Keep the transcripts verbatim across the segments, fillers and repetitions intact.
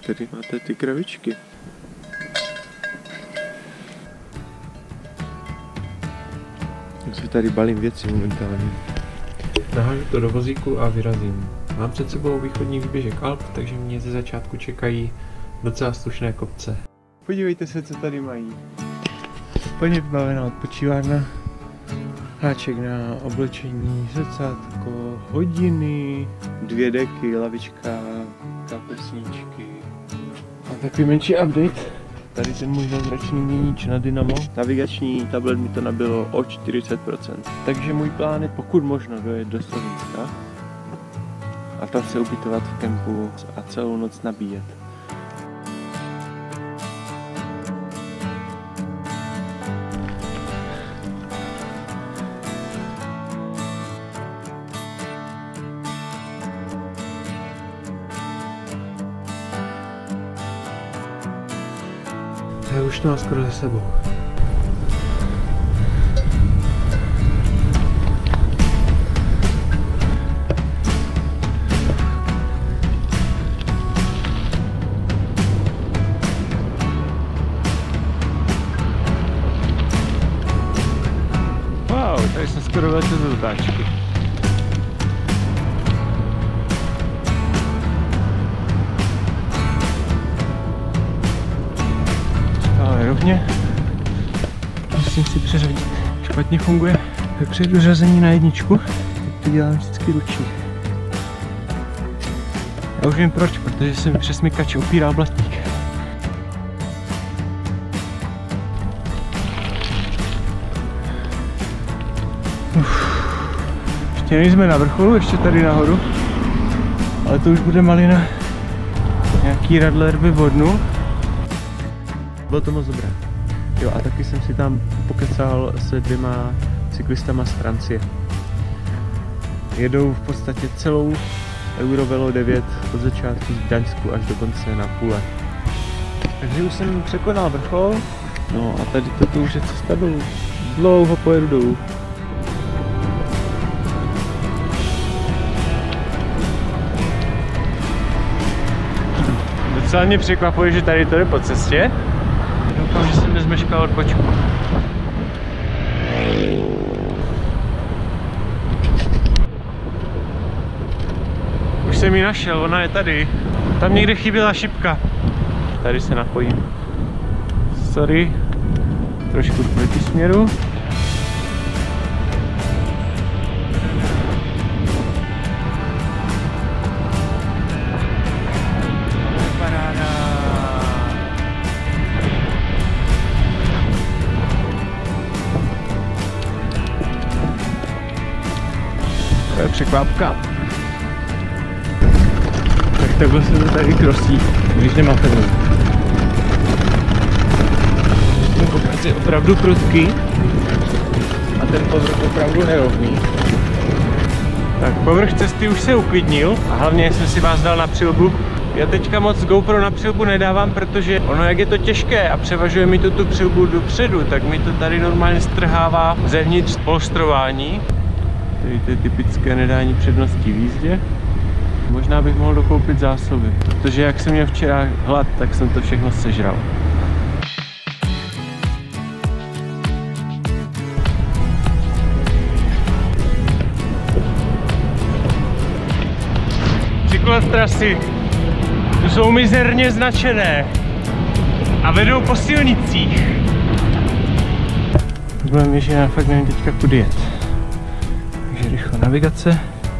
tady máte ty kravičky. Já si tady balím věci momentálně. Nahážu to do vozíku a vyrazím. Mám před sebou východní výběžek Alp, takže mě ze začátku čekají docela slušné kopce. Podívejte se, co tady mají. Plně vybavená odpočívárna. Háček na oblečení, zrcátko, hodiny, dvě deky, lavička, kapesníčky. A takový menší update. Tady ten můj zázračný měníč na dynamo. Navigační tablet mi to nabilo o čtyřicet procent. Takže můj plán je pokud možno dojet do Slovenska a tam se ubytovat v kempu a celou noc nabíjet. Já už to mám skoro za sebou. Wow, tady jsem skoro vletěl do otáčky. Rovně musím si přeřadit. Špatně funguje vepředu řazení na jedničku, tak to dělám vždycky ručně. Já už vím proč, protože jsem přes smykač opíral blatník. Uf. Ještě nejsme na vrcholu, ještě tady nahoru, ale to už bude malina. Nějaký radler by vodnul. Bylo to moc dobré. Jo, a taky jsem si tam pokecal se dvěma cyklistama z Francie. Jedou v podstatě celou Eurovelo devět od začátku z Gdaňsku až do konce na půle. Takže už jsem překonal vrchol. No a tady toto už je cesta dolů. Dlouho pojedu dolů. Docela mě překvapuje, že tady to jde po cestě. Doufám, že jsem nezmeškal odbočku. Už jsem ji našel, ona je tady. Tam někde chyběla šipka. Tady se napojím. Sorry. Trošku proti směru. To je překvápka. Tak takhle se to tady krosí, když nemáte vodu. Ten kopec je opravdu prudký a ten povrch opravdu nerovný. Tak povrch cesty už se uklidnil a hlavně jsem si vás dal na přilbu. Já teďka moc GoPro na přilbu nedávám, protože ono jak je to těžké a převažuje mi to tu přilbu dopředu, tak mi to tady normálně strhává zevnitř polstrování. Tady to je typické nedání přednosti v jízdě. Možná bych mohl dokoupit zásoby, protože jak jsem měl včera hlad, tak jsem to všechno sežral. Cyklotrasy jsou mizerně značené a vedou po silnicích. Problém je, že já fakt nevím teďka kudy jet. Takže rychle navigace.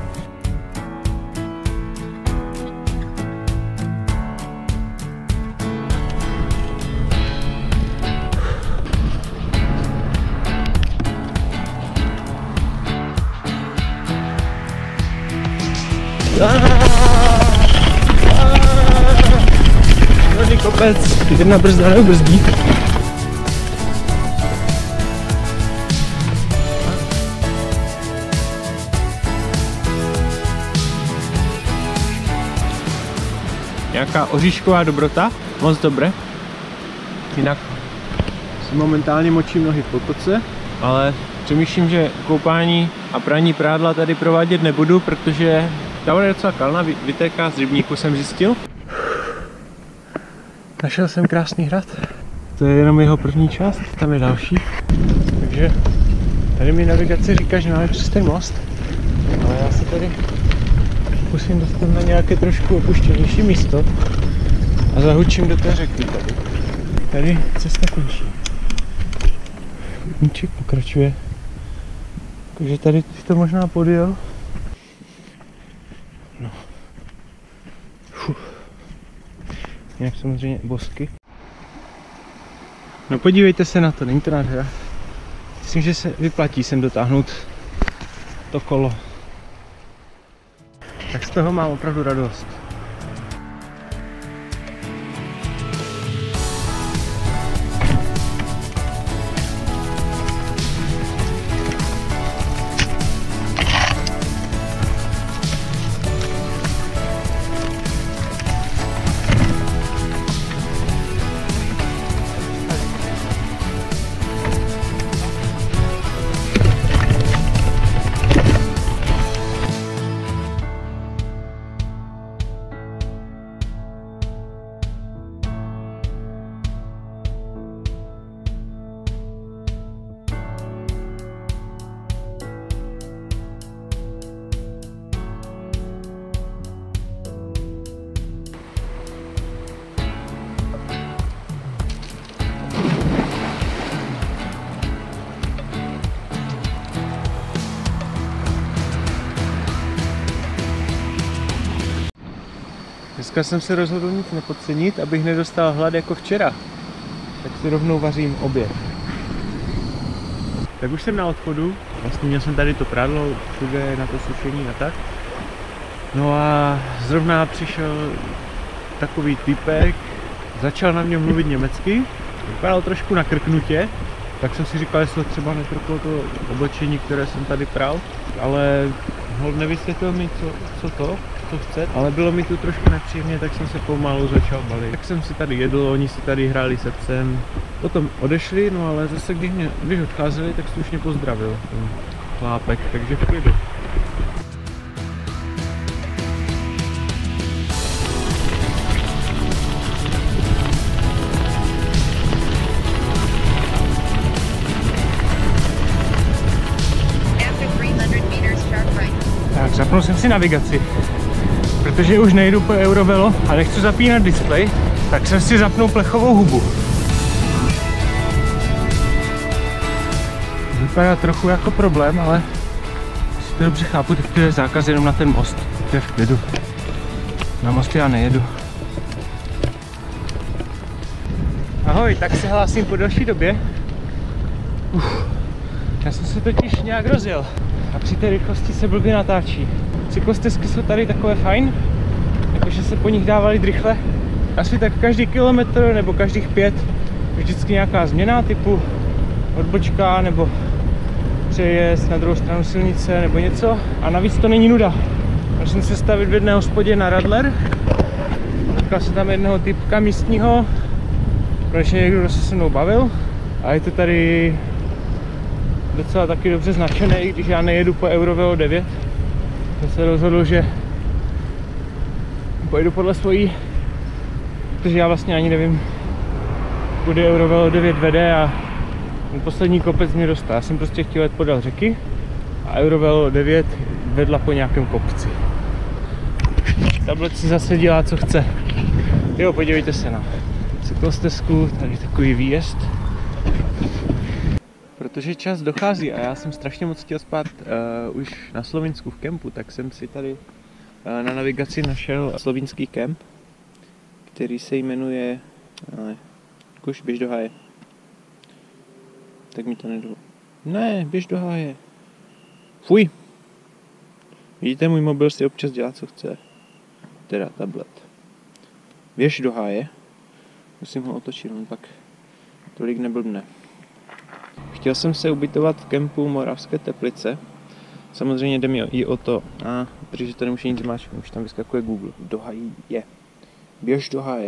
Hrozný kopec, jedna brzda neubrzdí. Nějaká oříšková dobrota, moc dobré. Jinak si momentálně močím nohy v potoce, ale přemýšlím, že koupání a praní prádla tady provádět nebudu, protože ta voda je docela kalná, vytéká z rybníku, jsem zjistil. Našel jsem krásný hrad. To je jenom jeho první část, tam je další. Takže tady mi navigace říká, že máme přes ten most. Ale já se tady musím dostat na nějaké trošku opuštěnější místo a zahučím do té řeky tady. Tady cesta končí. Míček pokračuje. Takže tady to možná podjel. No. Fuh. Jinak samozřejmě bosky. No podívejte se na to, není to nádhera. Myslím, že se vyplatí sem dotáhnout to kolo. Tak z toho mám opravdu radost. Dneska jsem se rozhodl nic nepodcenit, abych nedostal hlad jako včera. Tak si rovnou vařím oběd. Tak už jsem na odchodu, vlastně měl jsem tady to prádlo, všude na to sušení a tak. No a zrovna přišel takový typek, začal na mě mluvit německy, vypadal trošku nakrknutě, tak jsem si říkal, jestli třeba netrklo to oblečení, které jsem tady pral, ale hold nevysvětlil mi, co, co to, co chce, ale bylo mi tu trošku nepříjemně, tak jsem se pomalu začal balit. Tak jsem si tady jedl, oni si tady hráli se psem, potom odešli, no ale zase když, mě, když odcházeli, tak slušně pozdravil ten chlápek, takže v klidu. Tak, zapnul jsem si navigaci, protože už nejdu po Eurovelo a nechci zapínat displej, tak jsem si zapnul plechovou hubu. Vypadá trochu jako problém, ale si to dobře chápu, tak to je zákaz jenom na ten most, to je v klidu. Na most já nejedu. Ahoj, tak se hlásím po další době. Uf, já jsem se totiž nějak rozjel. A při té rychlosti se blbě natáčí. Cyklostezky jsou tady takové fajn, jakože se po nich dávali rychle. Asi tak každý kilometr nebo každých pět vždycky nějaká změna typu odbočka nebo přejezd na druhou stranu silnice nebo něco. A navíc to není nuda. Měl jsem se stavit v jedné hospodě na Radler. Potkal jsem tam jednoho typka místního, konečně někdo, kdo se se mnou bavil. A je to tady docela taky dobře značené, i když já nejedu po Eurovelo devět. Jsem se rozhodl, že pojedu podle svojí, protože já vlastně ani nevím, kudy Eurovelo devět vede a ten poslední kopec mě dostal. Já jsem prostě chtěl jet podél řeky a Eurovelo devět vedla po nějakém kopci. Tablet si zase dělá, co chce. Jo, podívejte se na cyklostezku, tady takový výjezd. Protože čas dochází a já jsem strašně moc chtěl spát uh, už na Slovinsku v kempu, tak jsem si tady uh, na navigaci našel slovinský kemp, který se jmenuje ale, Kuš, běž do háje. Tak mi to nedalo. Ne, běž do háje. Fuj. Vidíte, můj mobil si občas dělá, co chce. Teda tablet. Běž do háje. Musím ho otočit, on pak tolik neblbne. Chtěl jsem se ubytovat v kempu Moravské Teplice. Samozřejmě jde mi i o to, a protože to nemusí nic zmáčknout, už tam vyskakuje Google. Do háje. Běž do háje.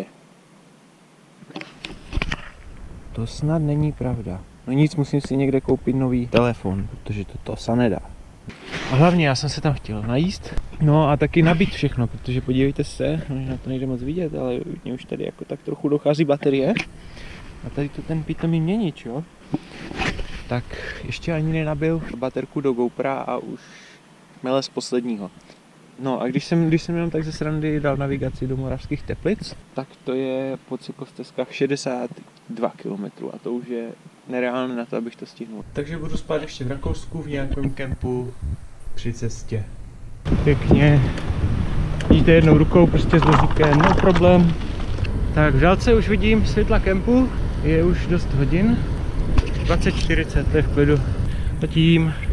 To snad není pravda. No nic, musím si někde koupit nový telefon, protože to to se nedá. A hlavně já jsem se tam chtěl najíst, no a taky nabít všechno, protože podívejte se, možná to nejde moc vidět, ale mě už tady jako tak trochu dochází baterie. A tady to ten pitomý měnič, jo. Tak ještě ani nenabil baterku do GoPra a už mele z posledního. No a když jsem, když jsem jenom tak ze srandy dal navigaci do Moravských Teplic, tak to je po cyklostezkách šedesát dva kilometrů a to už je nereálné na to, abych to stihnul. Takže budu spát ještě v Rakousku v nějakém kempu při cestě. Pěkně. Vidíte jednou rukou, prostě s vozíkem, no problém. Tak v dálce už vidím světla kempu, je už dost hodin. dvacet čtyřicet, to je v klidu. Zatím